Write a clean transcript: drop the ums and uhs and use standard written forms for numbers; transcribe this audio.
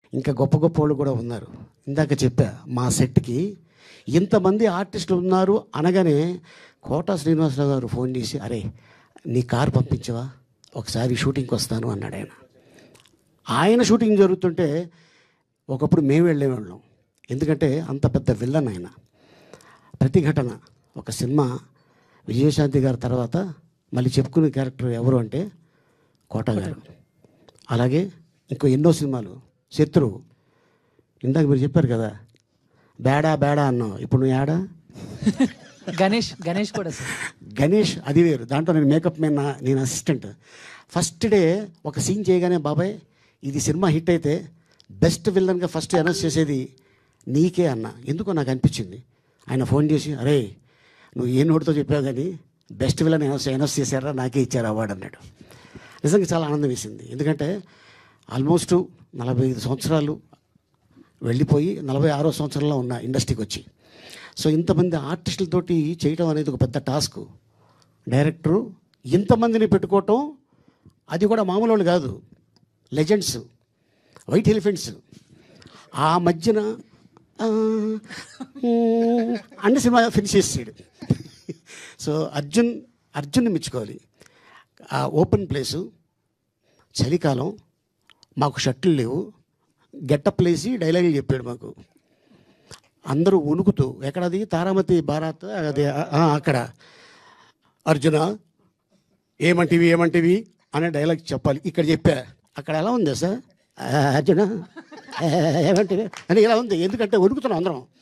ఇంకా గొప్ప గొప్ప వాళ్ళు కూడా ఉన్నారు. ఇందాక చెప్పా మా సెట్కి ఇంతమంది ఆర్టిస్టులు ఉన్నారు అనగానే కోట శ్రీనివాసరావు గారు ఫోన్ చేసి, అరే నీ కారు పంపించవా, ఒకసారి షూటింగ్కి వస్తాను అన్నాడు. ఆయన షూటింగ్ జరుగుతుంటే ఒకప్పుడు మేము వెళ్ళేవాళ్ళం. ఎందుకంటే అంత పెద్ద విల్లన్ ఆయన. ప్రతిఘటన ఒక సినిమా విజయశాంతి గారి తర్వాత మళ్ళీ చెప్పుకునే క్యారెక్టర్ ఎవరు అంటే కోట గారు. అలాగే ఇంకో ఎన్నో సినిమాలు. శత్రువు ఇందాక మీరు చెప్పారు కదా, బేడా బేడా అన్నావు, ఇప్పుడు నువ్వు యాడా. గణేష్ కూడా సార్. గణేష్ అది వేరు. దాంట్లో నేను మేకప్ మ్యాన్, నేను అసిస్టెంట్. ఫస్ట్ డే ఒక సీన్ చేయగానే, బాబాయ్ ఇది సినిమా హిట్ అయితే బెస్ట్ విల్లన్గా ఫస్ట్ అనౌన్స్ చేసేది నీకే అన్న. ఎందుకో నాకు అనిపించింది. ఆయన ఫోన్ చేసి, అరే నువ్వు ఏ నోటితో చెప్పావు కానీ బెస్ట్ విలన్ అనౌన్స్ చేశారా, నాకే ఇచ్చారు అవార్డు అన్నాడు. నిజంగా చాలా ఆనందం వేసింది. ఎందుకంటే ఆల్మోస్ట్ 45 సంవత్సరాలు వెళ్ళిపోయి 46వ సంవత్సరంలో ఉన్న ఇండస్ట్రీకి వచ్చి, సో ఇంతమంది ఆర్టిస్టులతోటి చేయటం అనేది ఒక పెద్ద టాస్క్. డైరెక్టరు ఇంతమందిని పెట్టుకోవటం, అది కూడా మామూలు వాళ్ళు కాదు, లెజెండ్స్, వైట్ ఎలిఫెంట్స్. ఆ మధ్యన అన్ని సినిమా ఫినిష్ చేసాడు. సో అర్జున్ని మెచ్చుకోవాలి. ఆ ఓపెన్ ప్లేసు, చలికాలం, మాకు షర్ట్లు లేవు, గెట్టప్ లేసి డైలాగులు చెప్పాడు మాకు. అందరూ వణుకుతూ, ఎక్కడది తారామతి బారాత్ అది అక్కడ, అర్జున ఏమంటివి అనే డైలాగ్ చెప్పాలి. ఇక్కడ చెప్పా, అక్కడ ఎలా ఉందా సార్, అర్జున ఏమంటివి అని ఇలా ఉంది. ఎందుకంటే వణుకుతున్నాం అందరం.